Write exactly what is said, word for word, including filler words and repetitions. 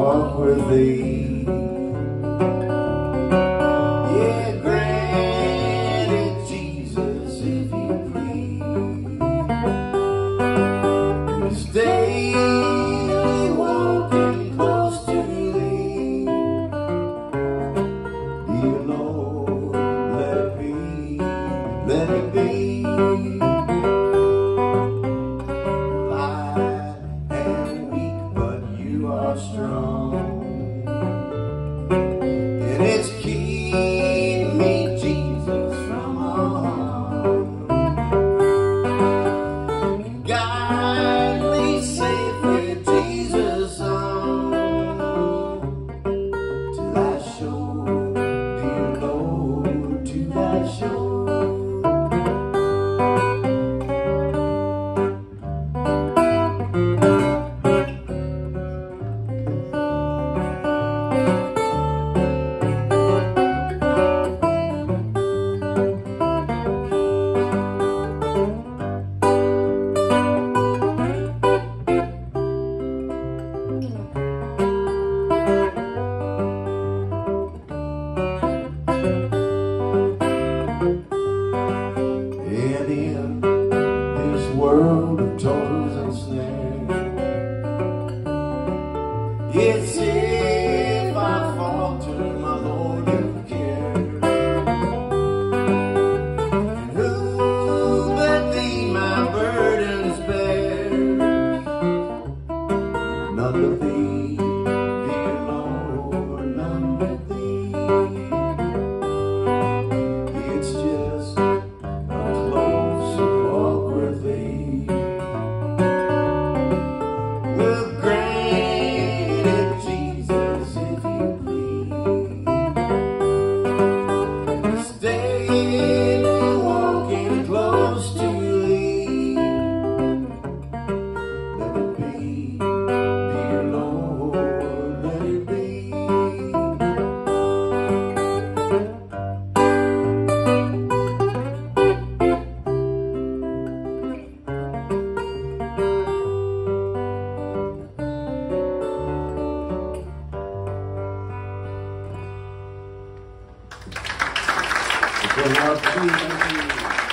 walk with thee. Yeah, grant it, Jesus, if you please. Stay walking close to thee. Dear Lord, let it be, let it be. Strong, and it's keep me, Jesus, from harm. Guide me safely, Jesus, on to thy shore, dear Lord, to thy shore. And in this world of toils and snares, it's if I falter, my Lord, you care. And who but thee my burdens bear? None but thee, dear Lord, none but thee. It's just well, grant it, Jesus, if you please. Stay walking close to thee. Let it be, dear Lord, let it be. Good luck to you.